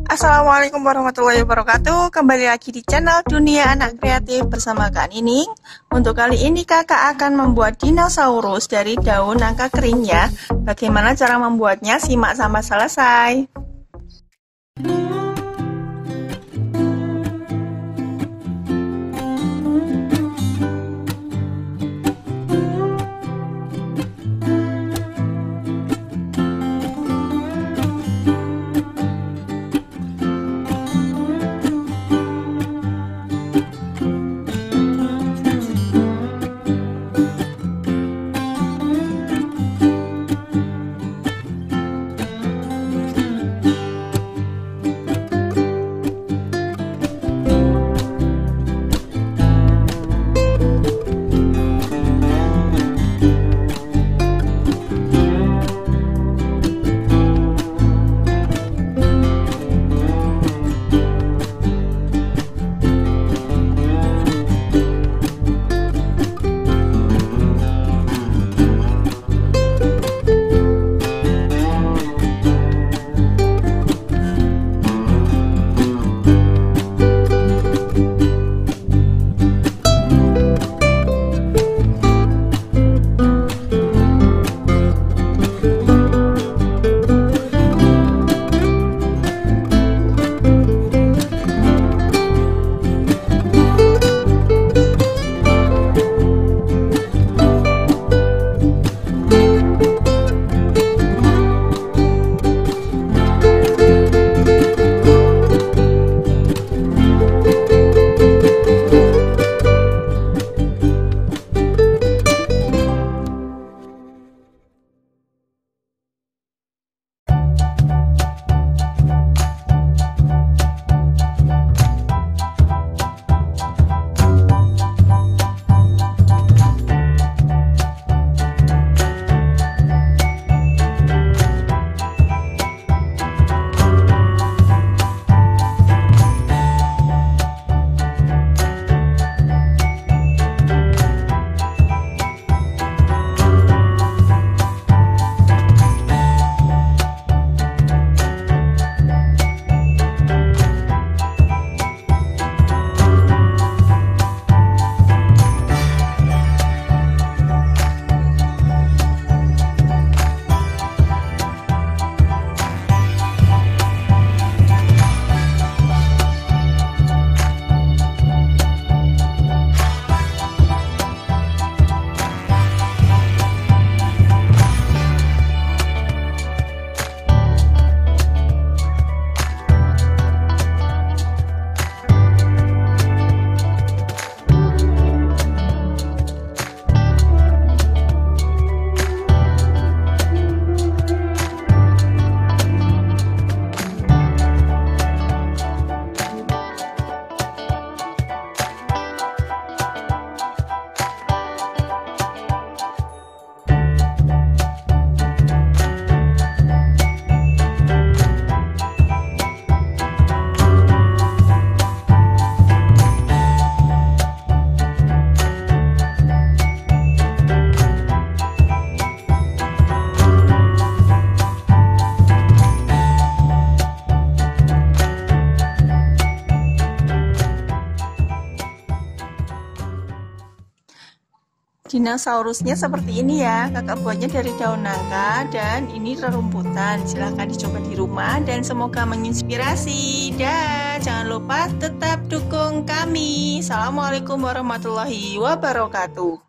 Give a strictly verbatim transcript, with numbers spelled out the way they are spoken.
Assalamualaikum warahmatullahi wabarakatuh. Kembali lagi di channel Dunia Anak Kreatif bersama Kak Nining. Untuk kali ini kakak akan membuat dinosaurus dari daun nangka kering ya. Bagaimana cara membuatnya? Simak sampai selesai. Dinosaurusnya seperti ini ya. Kakak buatnya dari daun nangka dan ini rerumputan. Silahkan dicoba di rumah dan semoga menginspirasi. Dan jangan lupa tetap dukung kami. Assalamualaikum warahmatullahi wabarakatuh.